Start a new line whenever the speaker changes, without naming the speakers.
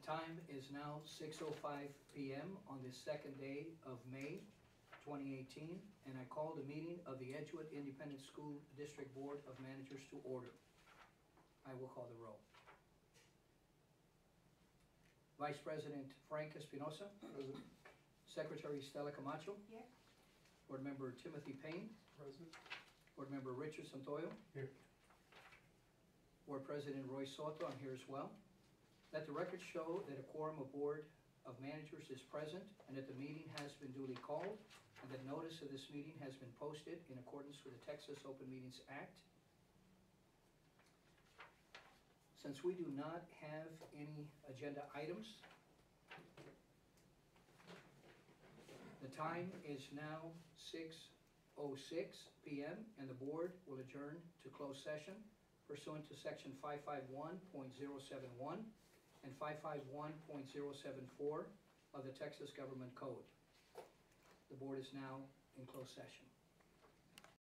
time is now 6:05 PM on the second day of May 2018, and I call the meeting of the Edgewood Independent School District Board of Managers to order. I will call the roll. Vice President Frank Espinosa.
Present.
Secretary Stella Camacho.
Here.
Board Member Timothy Payne.
Present.
Board Member Richard Santoyo.
Here.
Board President Roy Soto, I'm here as well. Let the record show that a quorum of Board of Managers is present and that the meeting has been duly called and that notice of this meeting has been posted in accordance with the Texas Open Meetings Act. Since we do not have any agenda items, the time is now 6:06 PM and the board will adjourn to closed session pursuant to section 551.071 and 551.074 of the Texas Government Code. The board is now in closed session.